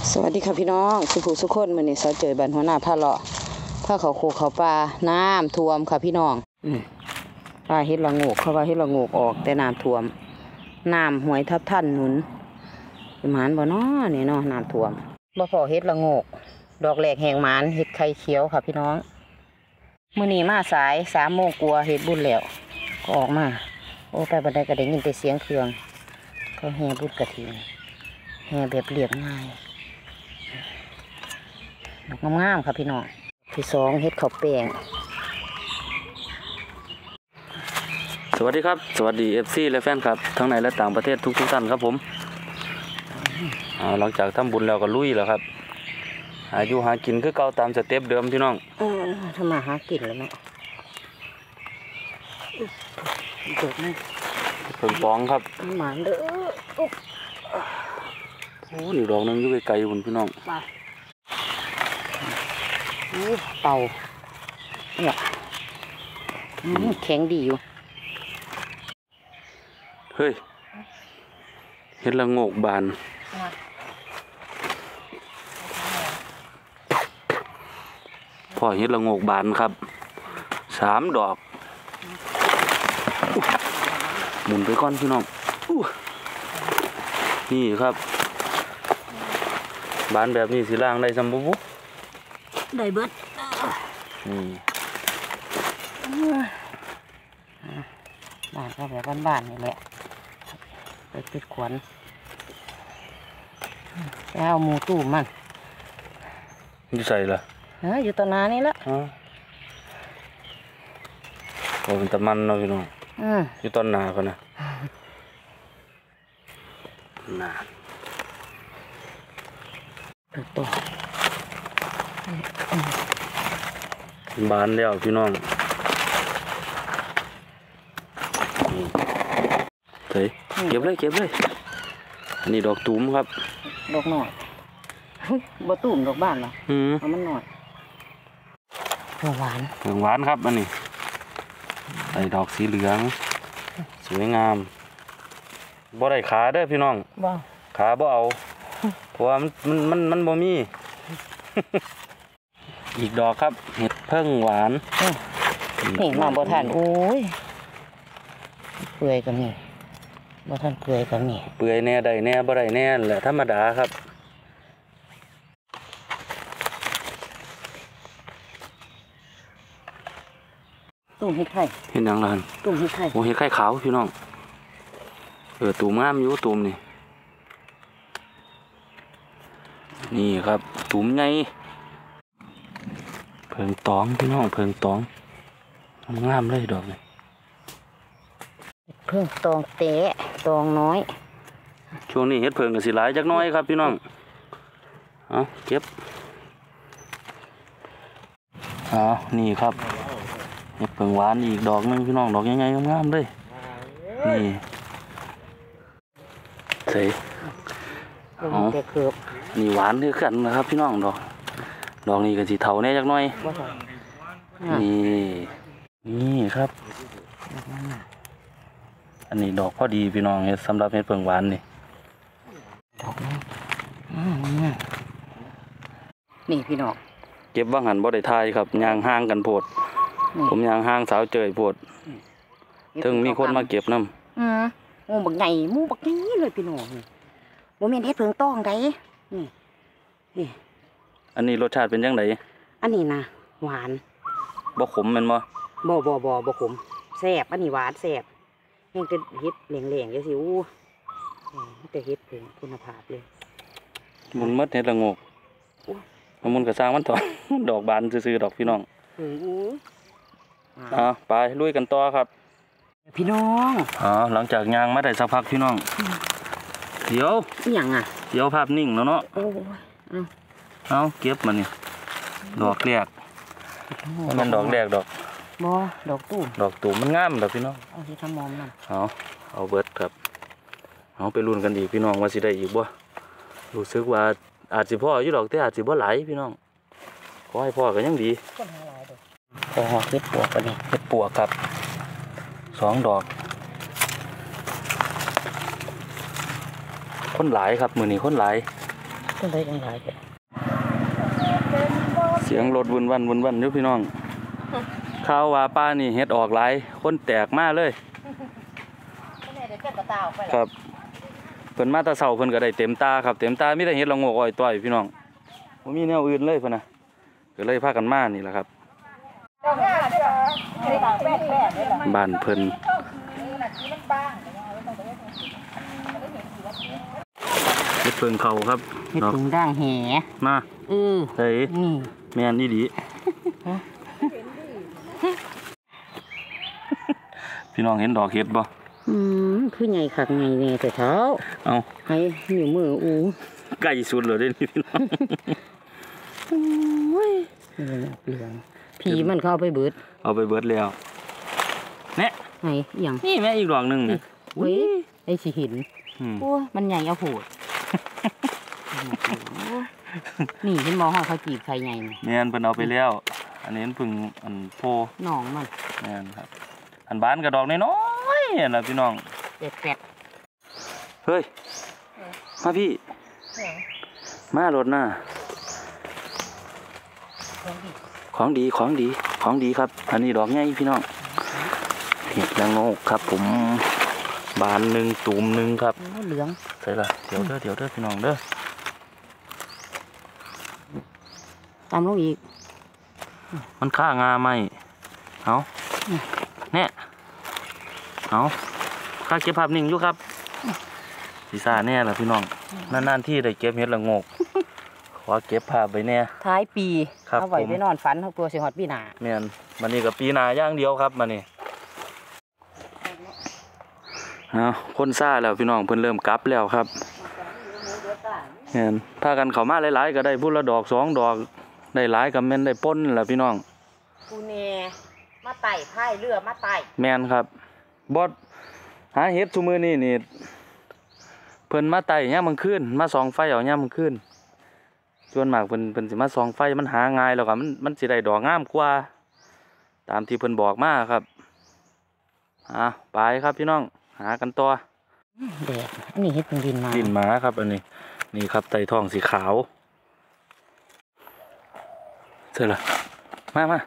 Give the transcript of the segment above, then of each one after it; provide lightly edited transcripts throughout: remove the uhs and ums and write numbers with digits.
สวัสดีค่ะพี่น้องสุภูสุคนมื้อนี้เสาเจอบ้านหัวหน้าพาเลาะพาเขาโคเขาปลาน้ำท่วมค่ะพี่น้องปลาเฮ็ดละโงกเขาว่าเฮ็ดละโงกออกแต่น้ำท่วมน้ำห้วยทับทันหนุนหมานบ่น้อนี่เนาะน้ำท่วมบ่พอเฮ็ดละโงกดอกแหลกแหงหมานเฮ็ดไข่เขียวค่ะพี่น้องมื้อนี้มาสาย3 โมงกว่าเฮ็ดบุญแล้วก็ออกมาโอ้ไปบันไดก็ได้ยินแต่เสียงเครื่องเขาแห่บุญกฐินแห่แบบเรียบง่ายดอกงามๆค่ะพี่น้องที่2เฮ็ดข้าวแป้งสวัสดีครับสวัสดี FC และแฟนครับทั้งในและต่างประเทศทุกท่านครับผมหลังจากทำบุญแล้วก็ลุยแล้วครับอายุหากินคือเก่าตามสเต็ปเดิมพี่น้องทำมาหากินแล้วเนาะเด็กนี่เพิ่งป้องครับหมาเด้อโอ้นี่ดอกนึงอยู่ไกลๆคุณพี่น้องเต่าเนี่ยแข็งดีอยู่เฮ้ยเห็ดละโงกบานพ่อเห็ดละโงกบานครับ3 ดอกหมุนไปก่อนพี่น้องนี่ครับบานแบบนี้สีล่างได้ซัมบูได้เบิดบ้านก็แบบบ้านๆนี่แหละปิดขวัญแล้วหมูตู้มันอยู่ใส่ละอยู่ตอนนานี่ละโอ้เป็นตะมันเนาะพี่น้องอยู่ตอนนาก่อนนะนาตัวบานแล้วพี่น้องเฮ้ยเก็บเลยอันนี้ดอกตูมครับดอกหน่อยบ่ตูมดอกบ้านเหรอมันหน่อยหวานครับอันนี้ใส่ดอกสีเหลืองสวยงามบ่ได้ขาเด้อพี่น้องขาบ่เอาเพราะว่ามันบ่มีอีกดอกครับเห็ดเพิ่งหวานนี่มาบ่ทันโอ้ยเปื่อยก็มีบ่ทันเปื่อยก็มีเปื่อยแน่ได้แน่บ่ได้แน่แหละธรรมดาครับตุ่มเห็ดไข่เห็นยังล่ะตุ่มเห็ดไข่โอ้เห็ดไข่ขาวพี่น้องตุ่มงามอยู่ตุ่มนี่ครับตุ่มไงเพิงตองพี่น้องเพิงตองงามเลยดอกนี่เพิ่งตองเตะตองน้อยช่วงนี้เห็ดเพิงกับสีหลายจักน้อยครับพี่น้องเก็บนี่ครับเห็ดเพิงหวานอีกดอกนึงพี่น้องดอกใหญ่ๆงามๆเลยนี่ใส่นี่หวานคือกันนะครับพี่น้องดอกนี้ก็สีเทาแน่จักน้อยนี่ครับอันนี้ดอกพอดีพี่น้องสำหรับเห็ดเพิงหวานนี่นี่พี่น้องเก็บว่างหันบ่ได้ทายครับยางห้างกันโพดผมยางห้างสาวเจยโพดถึงมีคนมาเก็บน้ำงูบักใหญ่มูบักนี้เลยพี่น้องโมเมนต์เห็ดเพิงต้องได้นี่อันนี้รสชาติเป็นยังไงอันนี้นะหวานบ่ขมแม่นบ่บ่ขมแซ่บอันนี้หวานแซ่บยังจะเห็ดเหล่งๆจะสิอู้แต่เห็ดเพิงคุณภาพเลยมุนมัดเห็ดละโงกมุนกระซ้างมันต่อดอกบานซื่อๆดอกพี่น้องไปลุยกันต่อครับพี่น้องหลังจากยางมาได้สักพักพี่น้องเดี๋ยวเดี๋ยวภาพนิ่งแล้วเนาะเก็บมันนี่ดอกแรกมันดอกแรกดอกดอกตูมมันงามดอกพี่น้องเอาที่ทำมอมนั่นเอาเบิดครับไปลุ้นกันดีพี่น้องว่าสิได้อีกบ่รู้สึกว่าอาจสิพ่ออยู่ดอกแต่อาจสิบ่หลายพี่น้องขอให้พ่อกันยังดีพอเห็ดปวกกันนี่เห็ดปวกครับ2 ดอกคนหลายครับมื้อนี้คนหลายต้นไม้ยังหลายเสียงรถวุ่นวันเด้อพี่น้องข่าวว่าป้านี่เฮ็ดออกหลายคนแตกมาเลยครับเพิ่นมาแตะเช้าเพิ่นก็ได้เต็มตาครับเต็มตามีแต่เฮ็ดละโงกอ้อยต้อยพี่น้องบ่มีแนวอื่นเลยเพิ่นน่ะก็เลยพากันมานี่แหละครับบ้านเพิ่นเฮ็ดเพิ่งเขาครับเห็ดถุงด่างแหมาเฮ้ยนี่แม่นอีหลีพี่น้องเห็นดอกเห็ดบ่คือใหญ่คักใหญ่แน่แต่เท้าเอาให้นิ้วมืออูใกล้สุดเลยเด้นี่พี่น้องโอ้ยเหลืองผีมันเข้าไปเบิดเอาไปเบิดแล้วเนี่ยไหนอย่างนี่แม่อีกดอกหนึงนี่เว้ยไอ้สิเห็นอืมโอ้ยมันใหญ่เอาโหดนี่เห็นมองห้องเขาจีบใครใหญ่นี่แม่นเพิ่นเอาไปแล้ว อันนี้มันเพิ่งอันโพหนองมันแม่นครับ อันบ้านกระดอกน้อยๆน่ะพี่น้องแปดเฮ้ยมาพี่มารถน่ะของดีครับ อันนี้ดอกใหญ่พี่น้องเห็ดละโงกครับผมบานหนึ่งตูมหนึ่งครับเหลืองใส่ละเดี๋ยวเด้อพี่น้องเด้อตามลงอีกมันค่างาไหมเอาเนี่ยเอาค่าเก็บภาพนิ่งอยู่ครับสีซ่าแน่ล่ะพี่น้องนานๆที่ได้เก็บเห็ดละโงกขอเก็บภาพไว้แน่ท้ายปีครับเอาไว้ไปนอนฝันเขาตัวสิฮอดปีหน้าแม่นมันนี่กับปีหน้าอย่างเดียวครับมันนี่คนซ่าแล้วพี่น้องเพิ่นเริ่มกลับแล้วครับแม่นพากันเข้ามาหลายๆก็ได้พุ่นละดอกสองดอกได้หลายกับแม่นได้ป้นแหละพี่น้องกูเนมาไต่พายเรือมาไต่แม่นครับบอสหาเห็ดซุมื้อนี้นี่เพิ่นมาไต่ยามมื้อคืนมาส่องไฟเอายามมื้อคืนส่วนมากเพิ่นสิมาส่องไฟมันหาง่ายแล้วก็มันสิได้ดอกงามกว่าตามที่เพิ่นบอกมาครับไปครับพี่น้องหากันต่อแดดอันนี้เฮ็ดเป็นดินมาดินหมาครับอันนี้นี่ครับไต่ทองสีขาวเสร็จละมา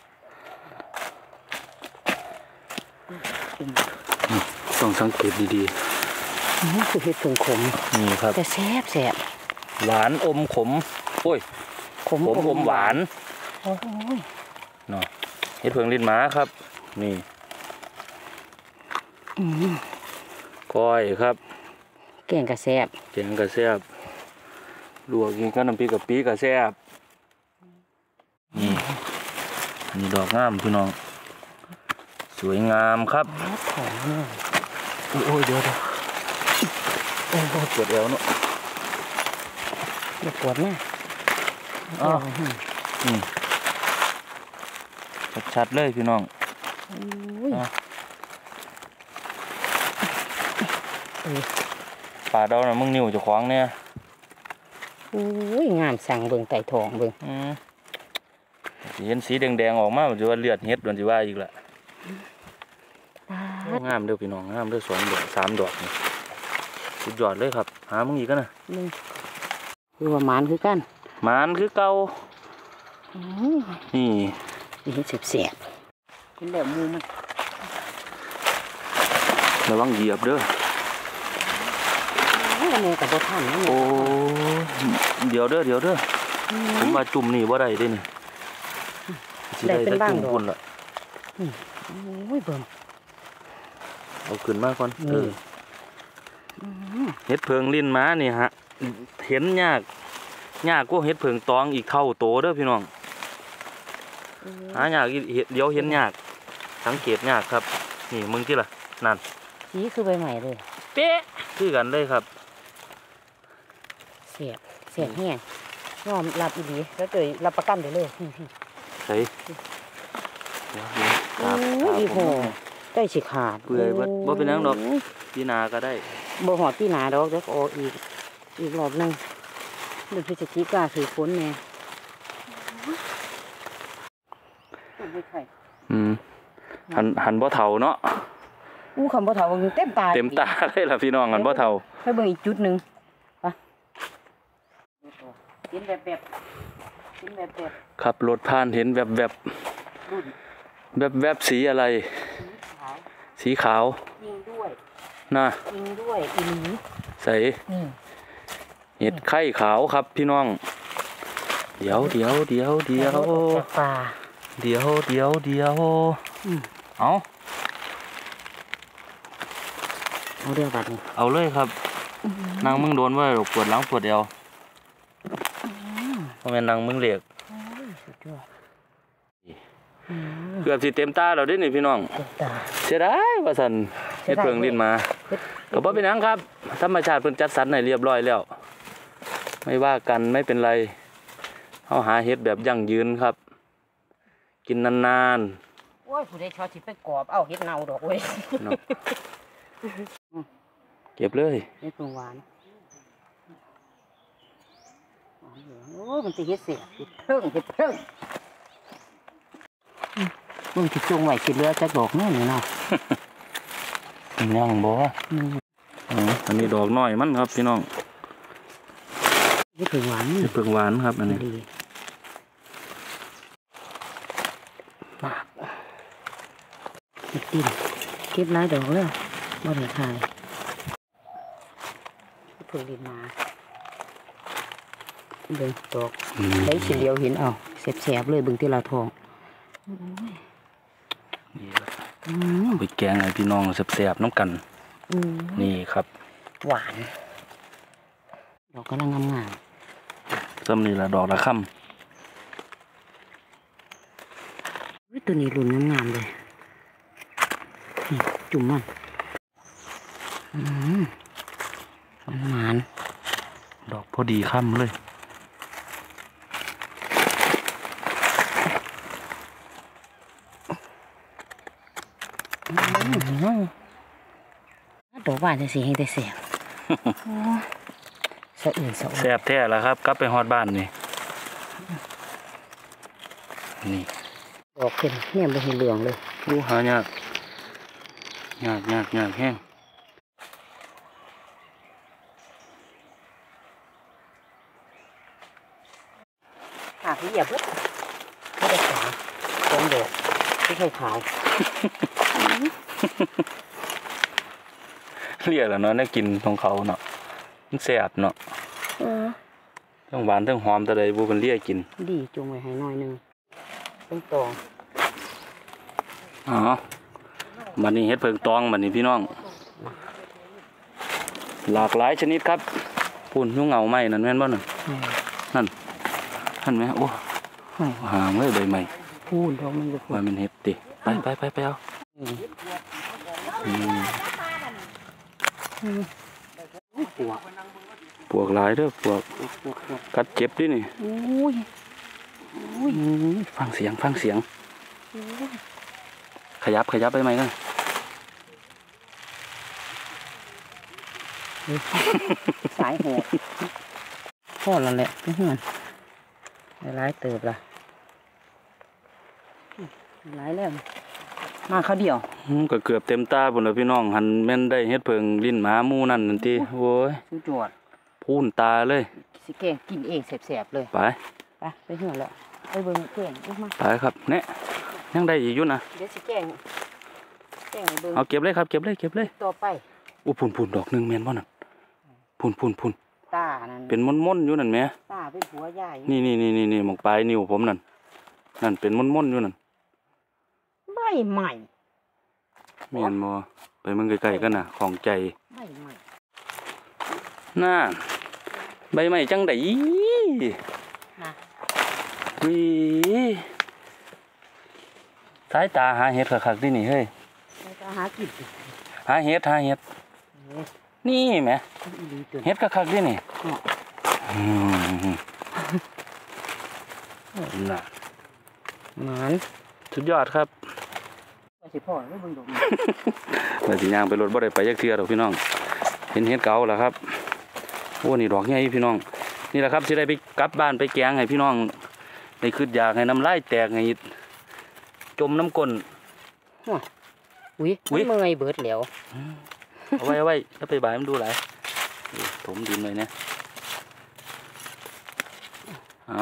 ต้องสังเกตดีนี่คือเฮ็ดผงขมๆนี่ครับแต่แซ่บหวานอมขมโอ้ยขมอมหวานโอ้ยเนาะเห็ดเพิงลิ้นหมาครับนี่ก้อยครับแกงกระแซ่บแกงกระแซ่บลวกกินกับน้ำพริกกะปิกระแซ่บนี่อันนี้ดอกงามพี่น้องสวยงามครับของเนี่ยโอ้ยเดี๋ยวโอ้ยปวดเอวเนาะอย่าปวดนะชัดๆเลยพี่น้องอุ้ยป่าดาวน่ะมึงนิ้วเจะขวางเนี่ยอุ้ยงามสั่งเบิ่งไต่ทองเบิ่งสิเห็นสีแดงๆออกมามันจะว่าเลือดเฮ็ดมันจะว่าอีกละงามเด้อพี่น้องงามเด้อ2 ดอก 3 ดอกนี่สุดยอดเลยครับหามึงอีกกันนะนึงคือว่าหมานคือกันหมานคือเก่านี่นี่เฮ็ดแซ่บเป็นแบบมูมันระวังเหยียบเด้ออันนี้กับบ่ทันนะโอ้เดี๋ยวเด้อผมมาจุ่มนี่บ่ได้เด้นี่สิได้สักจุ่มพุ่นละโอ้ยเบิ่งเอาขึ้นมาก่อนเฮ็ดเพิงลิ้นม้านี่ฮะเห็นยากกว่าเฮ็ดเพิงตองอีกเท่าโตเด้อพี่น้องหายากเดี๋ยวเห็นยากสังเกตยากครับนี่มึงที่ล่ะนั่นสีคือใบใหม่เลยเป๊ะคือกันเลยครับแซ่บแห้งยอมรับอีหลีแล้วเตยรับประกันได้เลยใส่ครับอีโหได้สิขาดเปื่อยบ่เป็นหยังดอกพี่นาก็ได้บ่หอดพี่หนาดอกเดี๋ยวก็ออกอีกรอบหนึงเดือนพฤศจิกาคือฝนแน่หันบ่เฒ่าเนาะอู้คำบ่เฒ่าเต็มตาเต็มตาเลยล่ะพี่น้องหันบ่เฒ่าไปเบิ่งอีกจุดหนึงไปกินแบบกินแบบขับรถผ่านเห็นแบบรุ่นแบบสีอะไรขาวสีขาวยิงด้วยนะยิงด้วยอีหลีใส่เห็ดไข่ขาวครับพี่น้องเดี๋ยวจากป่าเดี๋ยวเอาเรือบัดนี่เอาเลยครับนางมึงโดนว่าปวดหลังปวดเอวเพราะแม่นนางมึงเหล็กสุดยอดเกือบสิเต็มตาเราได้นี่พี่น้องเต็มตาเสียดายว่าสันเฮ็ดเพิงดินมาก็บ่เป็นหยังครับธรรมชาติเพิ่นจัดสรรให้เรียบร้อยแล้วไม่ว่ากันไม่เป็นไรเฮาหาเฮ็ดแบบยั่งยืนครับ กินนานโอ้ยผู้ใดชอบสิไปกอบเอาเฮ็ดเน่าดอกเว้ยๆเนาะเก็บเลยเฮ็ดหวานเหลืองโอ้มันสิเฮ็ดเสียเฮ็ดเพิ่งมึงสิจงไว้สิเหลือจักดอกน้อยนี่เนาะยังบ่อันนี้ดอกน้อยมันครับพี่น้องเฮ็ดเพิ่งหวานเฮ็ดเพิงหวานครับอันนี้ดีมากเฮ็ดติ่มเก็บหลายดอกเลยบ่ได้ขายเฮ็ดเพิ่งดินมาเบิ่งดอกได้สิเดียวเห็นเอาแสบๆเลยเบิ่งที่ละทองนี่ครับไปแกงให้พี่น้องแซ่บๆน้ำกัน นี่ครับหวานดอกกำลังงามซ้ำนี่ละดอกละค่ๆตัวนี้รุ่นงามๆเลยนี่จุ่มมันหวานำดอกพอดีค่ำเลยดอกหวานจะสีให้แต่แสบสะอื่นสะอุ่นแซ่บแท้แล้วครับกลับไปฮอดบ้านนี่นี่ดอกเป็นเนี่ยมันเหลืองเลยดูหายากแห้งหากเหยียบเลยไม่ได้ขาวตรงดอกไม่ใช่ขาวเรียกแล้วเนาะได้กินของเขาเนาะมันแซ่บเนาะทั้งหวานทั้งหอมแต่ใดบ่เพิ่นเรียกกินดีจงไว้ให้หน่อยหนึงเป็นตองอ๋อบัดนี้เฮ็ดเพิงตองบัดนี้พี่น้อง หลากหลายชนิดครับพูนยุ่งเหงาไหมนั่นแม่นบ่นั่นนั่นไหมโอ้หามเลยใบใหม่พูนดอกมันจะพูว่ามันเฮ็ดติไปเอาปวกหลายเด้อปวกกัดเจ็บดินี่อุ้ยฟังเสียงขยับไปไหมกันสายโหดพ่อแล้วแหละเพื่อนหลายเติบละหลายแล้วมาเขาเดียวก็เกือบเต็มตาพุ่นแล้วพี่น้องหันแม่นได้เฮ็ดเพิงลิ้นหมาหมู่นั่นนั่นติโอ้ยสุดยอดพูนตาเลยสิแกงกินเองแสบๆเลยไปไปเหื่อแล้วไปเบิ่งแกงลูกมาไปครับเนี่ยยังได้อีกอยู่นะเดี๋ยวสิแกงให้เบิ่งเอาเก็บเลยครับเก็บเลยต่อไปอู้พุ่นดอกหนึงแม่นบ่นั่นพุ่นตานั่นเป็นม่นๆอยู่นั่นแหมตาเป็นผัวใหญ่นี่หมองปลายนิ้วผมนั่นเป็นม่นๆอยู่นั่นใบใหม่แม่นบ่ไปมึงไกลๆกันน่ะของใจใบใหม่น่าใบไม้จังได๋นะวิสายตาหาเห็ดคักๆดินี่เฮ้ยแล้วก็หากินหาเห็ดนี่แหมดีตัวเห็ดคักๆดินี่อืมน่ะหมานสุดยอดครับว่าสิพ่อไม่เบิ่งดอกว่าสิย่างไปรถบ่ได้ไปจักเทื่อดอกพี่น้องเห็นเห็ดเก่าแล้วครับโอ้นี่ดอกใหญ่พี่น้องนี่แหละครับสิได้ไปกลับบ้านไปแกงให้พี่น้องได้คิดอยากให้น้ำลายแตกให้จมน้ำก้นอุ้ยอุ๊ยเมื่อยเบิดแล้วเอาไว้แล้วไปบ่ายมันดูหลายถมดินเลยเนี่ยเอา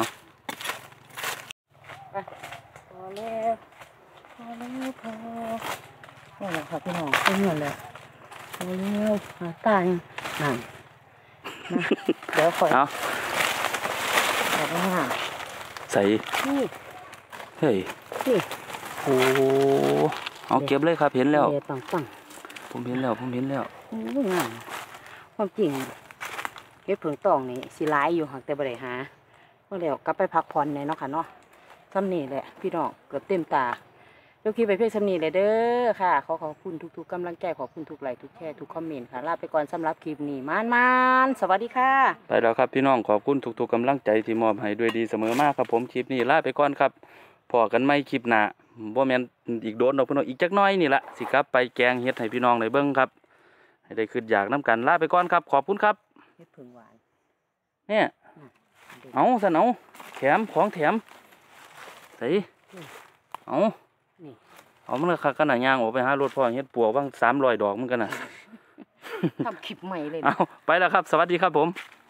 พอแล้วพอแล้วพอแล้วค่ะพี่น้องเป็นเงินแล้วพอแล้วหาตายังนั่นนะเดี๋ยวคอยเอาแบบว่าใส่นี่เฮ้ยนี่โอ้เอาเก็บเลยครับเห็นแล้วเดี๋ยวปังผมเห็นแล้วโอ้ยงามความจริงเฮ็ดเผิงตองนี่สิหลายอยู่หักแต่บ่ได้หาพอแล้วกลับไปพักผ่อนเลยเนาะค่ะเนาะซ้ำนี่แหละพี่น้องเกือบเต็มตาเดี๋ยวคลิปไปเพียงซ้ำนี่เลยเด้อค่ะขอขอบคุณทุกๆกำลังใจขอบคุณทุกไลค์ทุกแชร์ทุกคอมเมนต์ค่ะลาไปก่อนสำหรับคลิปนี้มานสวัสดีค่ะไปแล้วครับพี่น้องขอบคุณทุกๆกำลังใจที่มอบให้ด้วยดีเสมอมาครับผมคลิปนี้ลาไปก่อนครับพอกันไม่คลิปหน้าบ่แม่นอีกโดนดอกพี่น้องอีกจักหน้อยนี่ละสิครับไปแกงเฮ็ดให้พี่น้องได้เบิ่งครับให้ได้ขึ้นอยากน้ำกันลาไปก่อนครับขอบคุณครับเฮ็ดเผิงหวานเนี่ยเอาซะเอาแถมของแถมใส่เอานี่เอามันก็คักกันน่ะย่างออกไปหารถพ่อเฮ็ดปัวบ้าง300 ดอกมันกันน่ะทำคลิปใหม่เลยเอาไปแล้วครับสวัสดีครับผม